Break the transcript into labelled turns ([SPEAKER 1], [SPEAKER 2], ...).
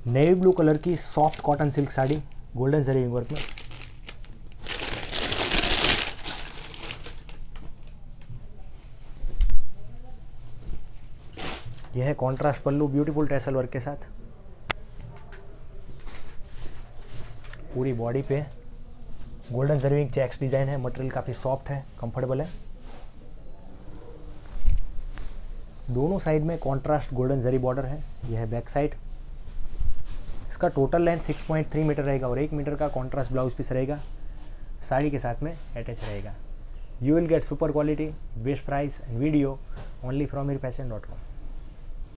[SPEAKER 1] Navy blue colour की soft cotton silk sari golden zari work में। यह है contrast pallu beautiful tassel work के साथ। पूरी बॉडी पे गोल्डन जरी चेक्स डिजाइन है। मटेरियल काफ़ी सॉफ्ट है, कंफर्टेबल है। दोनों साइड में कॉन्ट्रास्ट गोल्डन जरी बॉर्डर है। यह है बैक साइड। इसका टोटल लेंथ 6.3 मीटर रहेगा और 1 मीटर का कॉन्ट्रास्ट ब्लाउज पीस रहेगा, साड़ी के साथ में अटैच रहेगा। You will get super quality, best price and video only from mirfashion.com।